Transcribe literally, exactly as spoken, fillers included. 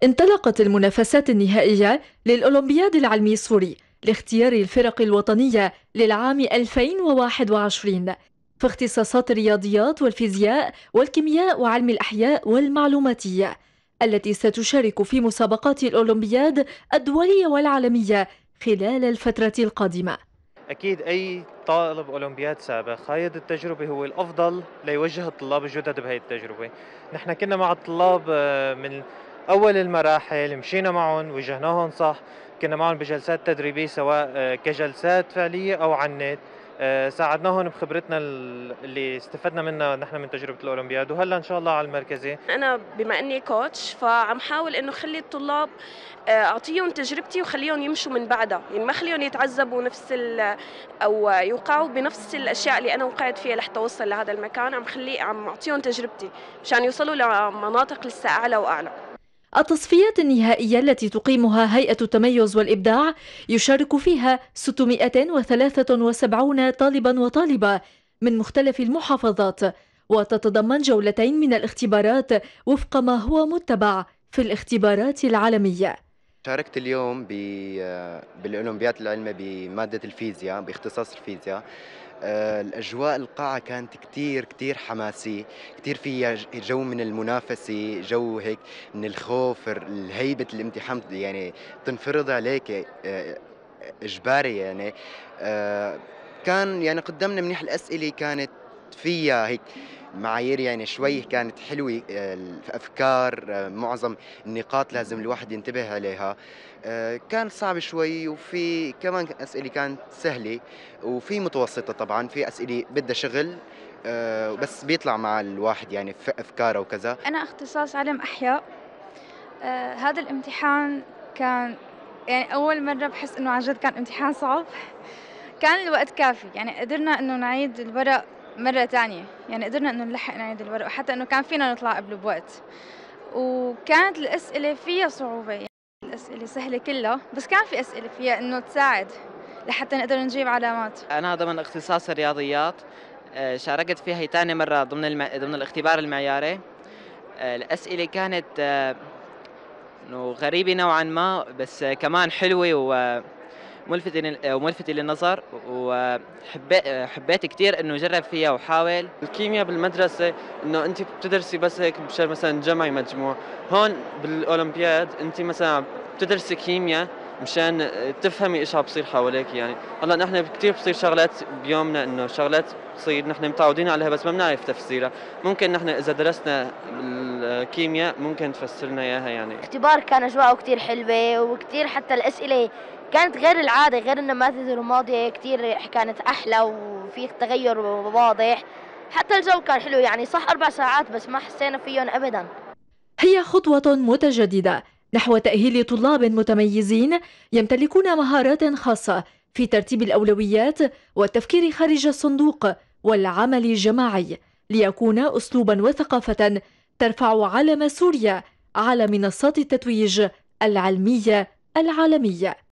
انطلقت المنافسات النهائية للأولمبياد العلمي السوري لاختيار الفرق الوطنية للعام ألفين وواحد وعشرين في اختصاصات الرياضيات والفيزياء والكيمياء وعلم الأحياء والمعلوماتية، التي ستشارك في مسابقات الأولمبياد الدولية والعالمية خلال الفترة القادمة. أكيد أي طالب أولمبياد سابق خايض التجربة هو الأفضل ليوجه الطلاب الجدد بهي التجربة. نحن كنا مع الطلاب من أول المراحل، مشينا معهم وجهناهم صح، كنا معهم بجلسات تدريبية سواء كجلسات فعلية أو عن النت. ساعدناهم بخبرتنا اللي استفدنا منها نحن من تجربة الأولمبياد، وهلا إن شاء الله على المركزي. أنا بما إني كوتش فعم حاول إنه خلي الطلاب أعطيهم تجربتي وخليهم يمشوا من بعدها، يعني ما خليهم يتعذبوا نفس ال أو يوقعوا بنفس الأشياء اللي أنا وقعت فيها لحتى أوصل لهذا المكان. عم خلي عم أعطيهم تجربتي مشان يوصلوا لمناطق لسه أعلى وأعلى. التصفيات النهائية التي تقيمها هيئة التميز والإبداع يشارك فيها ستمائة وثلاثة وسبعين طالبا وطالبة من مختلف المحافظات، وتتضمن جولتين من الاختبارات وفق ما هو متبع في الاختبارات العالمية. شاركت اليوم بالأولمبياد العلمي بمادة الفيزياء باختصاص الفيزياء. الأجواء القاعة كانت كتير كتير حماسية، كتير فيها جو من المنافسة، جو هيك من الخوف، الهيبة الامتحان يعني تنفرض عليك إجباري. يعني كان يعني قدمنا منيح الأسئلة، كانت فيها هيك معايير يعني شوي كانت حلوة، الأفكار معظم النقاط لازم الواحد ينتبه عليها. كان صعب شوي، وفي كمان أسئلة كانت سهلة، وفي متوسطة طبعا، في أسئلة بدها شغل بس بيطلع مع الواحد يعني في أفكاره وكذا. أنا اختصاص علم أحياء. آه هذا الامتحان كان يعني أول مرة بحس إنه عن جد كان امتحان صعب. كان الوقت كافي، يعني قدرنا إنه نعيد الورق مرة تانية، يعني قدرنا إنه نلحق نعيد الورق، وحتى إنه كان فينا نطلع قبله بوقت. وكانت الأسئلة فيها صعوبة، يعني الأسئلة سهلة كلها، بس كان في أسئلة فيها إنه تساعد لحتى نقدر نجيب علامات. أنا ضمن اختصاص الرياضيات، شاركت فيها هي ثاني مرة ضمن الم... ضمن الاختبار المعياري. الأسئلة كانت إنه غريبة نوعا ما، بس كمان حلوة و ملفتة وملفتة للنظر، وحبيت كثير انه اجرب فيها وحاول. الكيمياء بالمدرسة انه انت بتدرسي بس هيك مشان مثلا تجمعي مجموع، هون بالاولمبياد انت مثلا بتدرسي كيمياء مشان تفهمي ايش عم بصير حواليك. يعني هلا نحن كثير بصير شغلات بيومنا، انه شغلات بصير نحن متعودين عليها بس ما بنعرف تفسيرها، ممكن نحن اذا درسنا الكيمياء ممكن تفسر لنا اياها. يعني الاختبار كان اجواءه كثير حلوه، وكثير حتى الاسئله كانت غير العاده، غير النماذج الماضيه كثير كانت احلى وفي تغير واضح. حتى الجو كان حلو، يعني صح اربع ساعات بس ما حسينا فيهم ابدا. هي خطوه متجدده نحو تأهيل طلاب متميزين يمتلكون مهارات خاصة في ترتيب الأولويات والتفكير خارج الصندوق والعمل الجماعي، ليكون أسلوبا وثقافة ترفع علم سوريا على منصات التتويج العلمية العالمية.